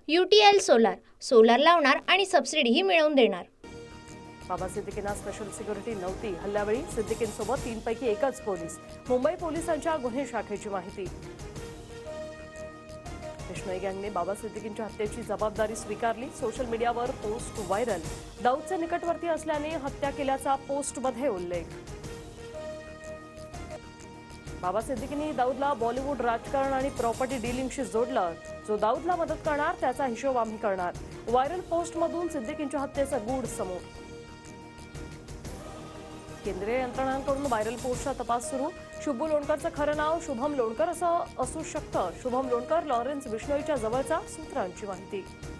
UTL solar, solar लावणार आणि सबसिडीही मिळवून देणार। बाबा सिद्दीकींना स्पेशल सिक्युरिटी नव्हती। हल्ल्यावेळी सिद्दीकींसोबत 3 पैकी एकच पोलीस। मुंबई पोलिसांच्या गुन्हे शाखेची माहिती। बिश्नोई गँगने बाबा सिद्दीकींच्या हत्येची जबाबदारी स्वीकारली। सोशल मीडियावर पोस्ट व्हायरल। दाऊदचे निकटवर्ती असल्याने हत्या केल्याचा पोस्टमध्ये उल्लेख। बाबा सिद्दीकींनी दाऊदला बॉलिवूड राजकारण आणि प्रॉपर्टी डीलिंगशी जोडलं। जो दाऊदला मदत करणार त्याचा हिशोब आम्ही करणार। व्हायरल पोस्टमधून सिद्दीकींच्या हत्येचा गूढ समोर। केंद्रीय यंत्रणांकडून व्हायरल पोस्टचा तपास सुरू। शुभू लोणकरचं खरं नाव शुभम लोणकर असं असू शकतं। शुभम लोणकर लॉरेन्स बिश्नोईच्या जवळचा, सूत्रांची माहिती।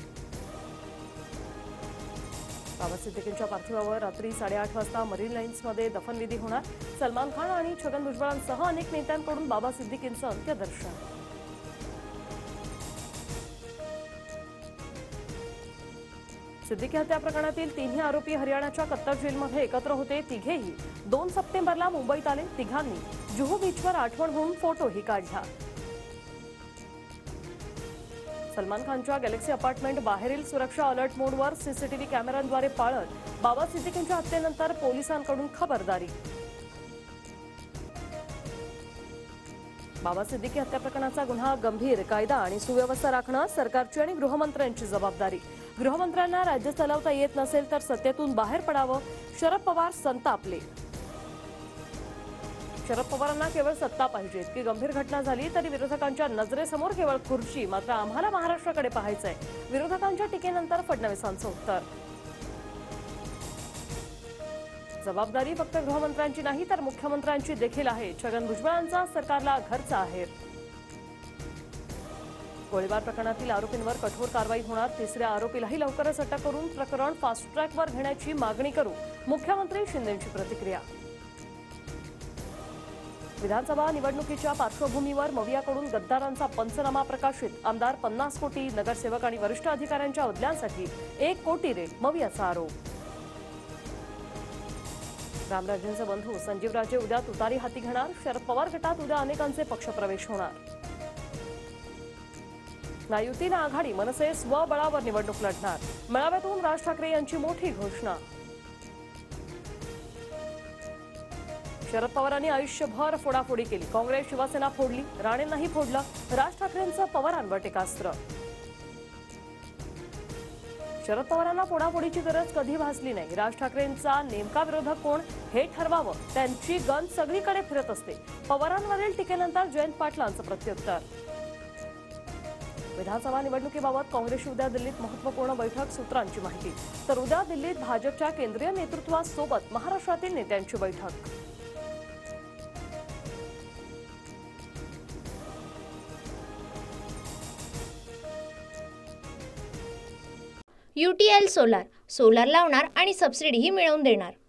बाबा सिद्दीकींच्या पार्थिवावर रात्री 8:30 वाजता मरीन लाईन्समध्ये दफनविधी होणार। सलमान खान आणि छगन भुजबळांसह अनेक नेत्यांकडून बाबा सिद्दीकींचं अंत्यदर्शन। सिद्दीकी हत्या प्रकरणातील तिन्ही आरोपी हरियाणाच्या कत्तर जेलमध्ये एकत्र होते। तिघेही 2 सप्टेंबरला मुंबईत आले। तिघांनी जुहू बीचवर आठवण म्हणून फोटोही काढला। सलमान खानच्या गॅलेक्सी अपार्टमेंट बाहेरील सुरक्षा अलर्ट मोडवर सीसीटीव्ही कॅमेऱ्यांद्वारे पाळत बाबा सिद्दीकींच्या हत्येनंतर पोलिसांकडून खबरदारी। बाबा सिद्दीकी हत्या प्रकरणाचा गुन्हा गंभीर। कायदा आणि सुव्यवस्था राखणं सरकारची आणि गृहमंत्र्यांची जबाबदारी। गृहमंत्र्यांना राज्य चालवता येत नसेल तर सत्तेतून बाहेर पडावं। शरद पवार संतापले। शरद पवारांना केवळ सत्ता पाहिजे। इतकी गंभीर घटना झाली तरी विरोधकांच्या नजरेसमोर केवळ खुर्ची। मात्र आम्हाला महाराष्ट्राकडे पाहायचंय। विरोधकांच्या टीकेनंतर फडणवीसांचं उत्तर। जबाबदारी फक्त गृहमंत्र्यांची नाही तर मुख्यमंत्र्यांची देखील आहे। छगन भुजबळांचा सरकारला घरचा आहेर। गोळीबार प्रकरणातील आरोपींवर कठोर कारवाई होणार। तिसऱ्या आरोपीलाही लवकरच अटक करून प्रकरण फास्ट ट्रॅकवर घेण्याची मागणी करू। मुख्यमंत्री शिंदेंची प्रतिक्रिया। विधानसभा निवडणुकीच्या पार्श्वभूमीवर मवियाकडून गद्दारांचा पंचनामा प्रकाशित। आमदार 50 कोटी, नगरसेवक आणि वरिष्ठ अधिकाऱ्यांच्या बदल्यांसाठी 1 कोटी रेट, मवियाचा आरोप। रामराजेंचे बंधू संजीवराजे उद्या तुतारी हाती घेणार। शरद पवार गटात उद्या अनेकांचे पक्षप्रवेश होणार। ना युती ना आघाडी, मनसे स्वबळावर निवडणूक लढणार। मेळाव्यातून राज ठाकरे यांची मोठी घोषणा। शरद पवारांनी आयुष्यभर फोडाफोडी केली। काँग्रेस शिवसेना फोडली, राणेंनाही फोडलं। राज ठाकरेंचं पवारांवर टीकास्त्र। शरद पवारांना फोडाफोडीची गरज कधी भासली नाही। राज ठाकरेंचा नेमका विरोधक कोण हे ठरवावं, त्यांची गन सगळीकडे फिरत असते। पवारांवरील टीकेनंतर जयंत पाटलांचं प्रत्युत्तर। विधानसभा निवडणुकीबाबत काँग्रेसची उद्या दिल्लीत महत्त्वपूर्ण बैठक। सूत्रांची माहिती। तर उद्या दिल्लीत भाजपच्या केंद्रीय नेतृत्वासोबत महाराष्ट्रातील नेत्यांची बैठक। UTL सोलार, सोलार लावणार आणि सबसिडीही मिळवून देणार।